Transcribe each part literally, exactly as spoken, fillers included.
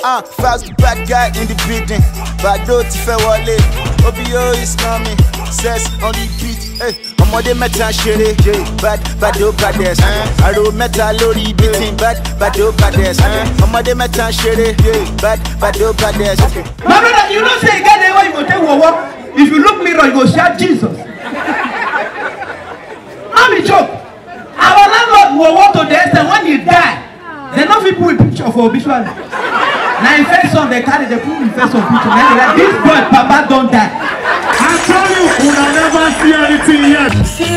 Uh, fast bad guy in the building. Bado Tife Wale. O B O is coming. Says on the beat. Hey, ọmọdé mẹ́ta ṣeré. Bad Bado Bades. Àrò mẹ́ta lórí beating. Bad Bado Bades. Ọmọdé mẹ́ta ṣeré. Bad Bado Bades. My brother, you don't say again where you go take war. If you look mirror, you go shout Jesus. I'm a joke. Our landlord will walk to the extent when he die. They not people with picture for obituary. Now in first son they carry the people in first son picture. Then they like this boy Papa don't die. I tell you, we will never see anything yet.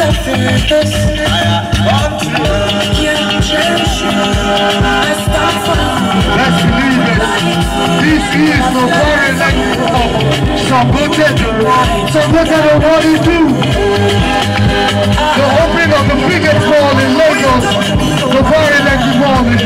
Let's leave it. This is no foreign language. Sabotage. Sabotage what he do. The opening of the biggest mall in Lagos. The foreign language mall in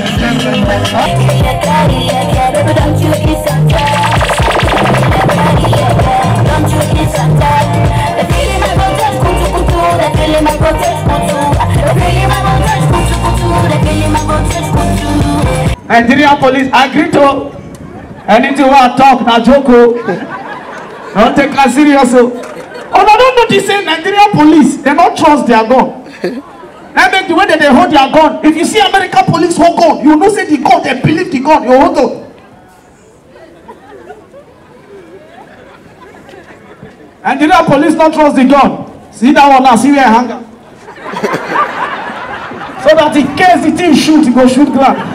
Nigerian police agree to anything we talk na joko. Don't take us serious. Oh, I don't know this say Nigerian police, they don't trust their gun. And then the way that they hold their gun, if you see American police hold gun, you know say the gun, they believe the gun, you hold on. Nigerian police don't trust the gun. See that one now, see where I hang up. So that in case the thing shoot, you go shoot ground.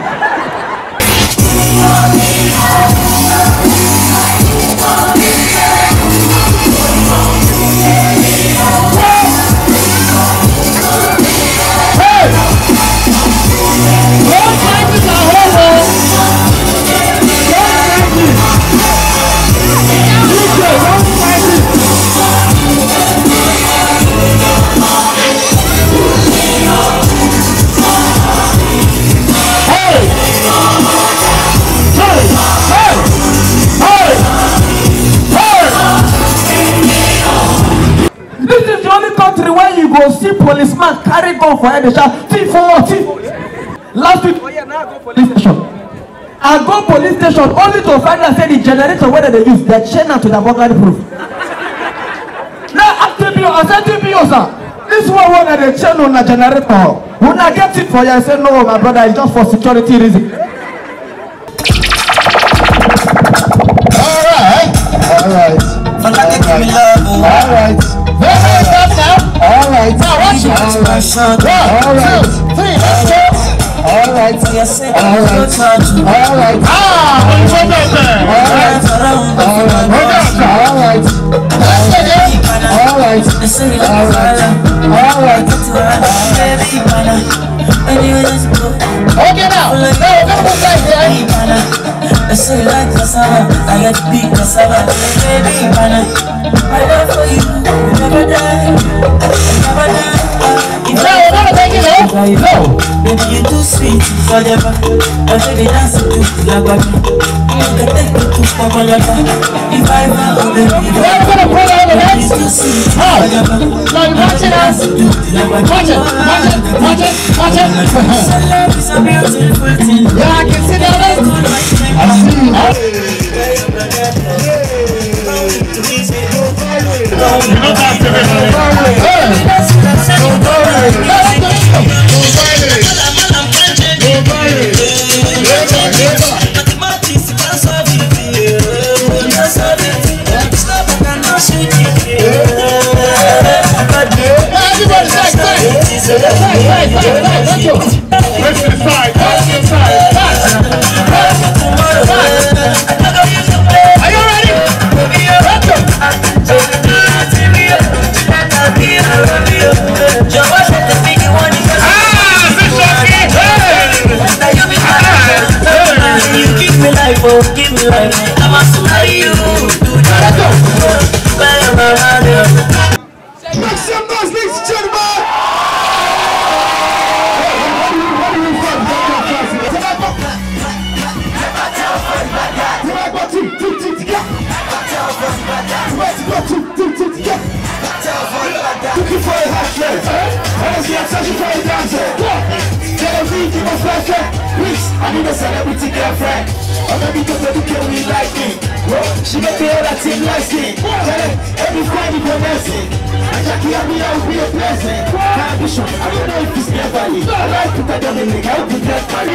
Go see policeman carry gun for head and shout thief for thief. Last week I go police station. I go police station only to find out say the generator where they use they chain am to the burglary proof. Now after me I said to me sir, this one where they chain on the generator. When I get it for you I say no my brother it's just for security reason. Alright, alright, alright, alright. Alright, now watch it. Alright, one, two, three, let's go. Alright, alright, alright. Ah, hold on there. Alright, alright, alright, alright, alright, alright. Okay now, no, don't move like that. I say like cassava, I get big cassava, baby, man. My love for you, never die, never die. No, we're not taking it. No. Baby, you too sweet forever. I say the dance to la baby. You can take me to Papa Lapa. If I ever baby, we're gonna put on the next. You too sweet Now forever. you watch it now. Watch it, watch it, watch it, watch it. Love is a beautiful thing. Yeah, I can see that. I see. You know that's the Are you ready? Oh, give me life, I must marry you. Make some noise, ladies and gentlemen. Looking for a hot friend, honestly I'm searching for a dancer. Tell me, give a flash, please, I need a celebrity girlfriend. I'm gonna be the baby girl we like it. She got the whole team license. Every Friday for nursing. And Jackie, I'll be out be a blessing. Ambition, I don't know if it's never me. I like to tell them in the guy to get money.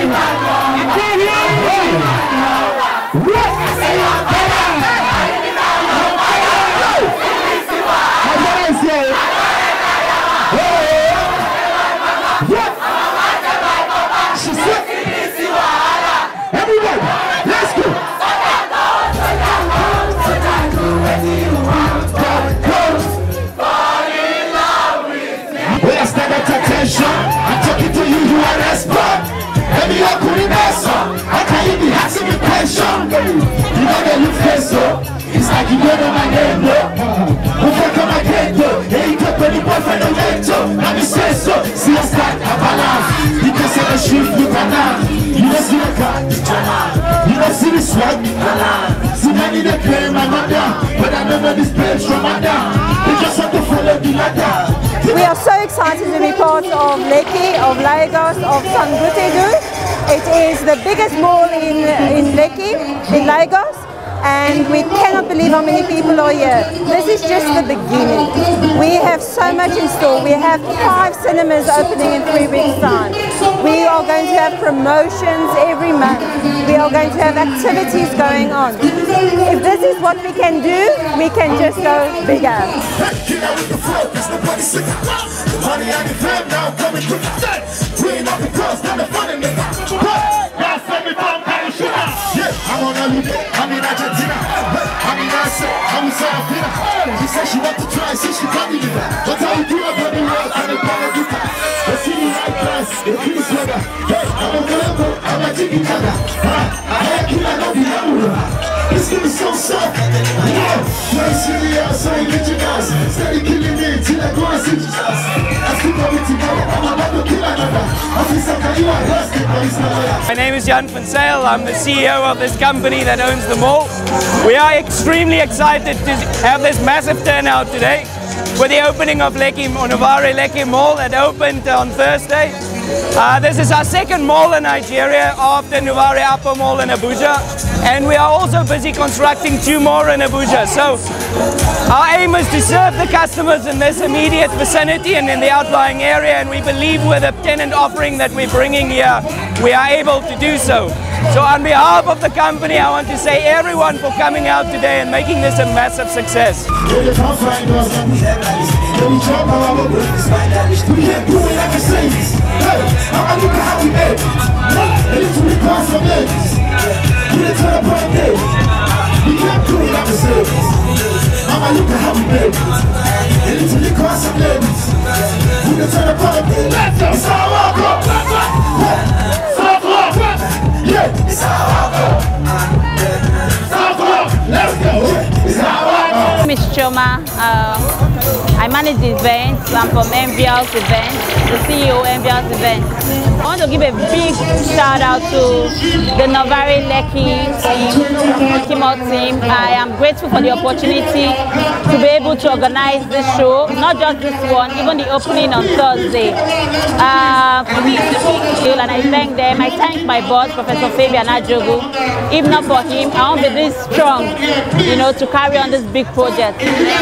I'm talking to you, you are respond. Baby, you're good in that song. How can you be asking me question? You know that you face so. It's like you don't know my name, bro. Who fuck on my gate, though? Hey, you got any boyfriend on later. Let me say so. See us like a balance. You can say the shift, you can now. You don't see the car, you don't see the swag. See many that claim my mother, but I don't know this place from my down. They just want to follow the ladder. We are so excited to be part of Lekki, of Lagos, of Sangotedu. It is the biggest mall in, in Lekki, in Lagos, and we cannot believe how many people are here. This is just the beginning. We have so much in store. We have five cinemas opening in three weeks' time. We are going to have promotions every month. We are going to have activities going on. If this is what we can do, we can just go bigger. I'm on holiday, I'm in Argentina. I'm in Asa, I'm in South Africa. She said she want to try, see she can't believe that. But how you do it on the road and the Panadita? They see me right class, they feel this weather. Hey, I'm a Colombo, I'm a Jiggy Jagga. I hear you, I know the number. This thing is so soft. Yeah, you see the outside, get your guys. Steady killing me till I go and see Jesus. I sleep on me together, I'm about to kill another. My name is Jan van Zyl. I'm the C E O of this company that owns the mall. We are extremely excited to have this massive turnout today for the opening of Lekki, Novare Lekki Mall that opened on Thursday. Uh, this is our second mall in Nigeria after Novare Upper Mall in Abuja, and we are also busy constructing two more in Abuja. So our aim is to serve the customers in this immediate vicinity and in the outlying area, and we believe with the tenant offering that we're bringing here, we are able to do so. So on behalf of the company, I want to say everyone for coming out today and making this a massive success. My name is Choma. Uh, I manage the events. I'm from M B L's Events, the C E O of M B L's Events. I want to give a big shout out to the Novare Lekki team, team. I am grateful for the opportunity to be able to organize this show, not just this one, even the opening on Thursday. Uh, and I thank them. I thank my boss, Professor Fabian Ajogu. If not for him, I won't be this strong, you know, to carry on this big project.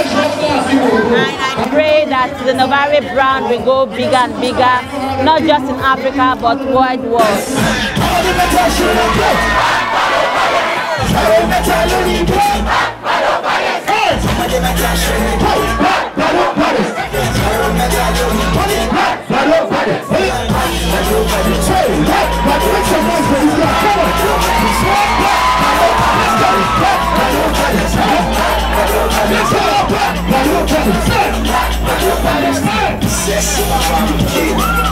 I pray that the Novare brand will go bigger and bigger, not just in Africa, but worldwide. Let's go.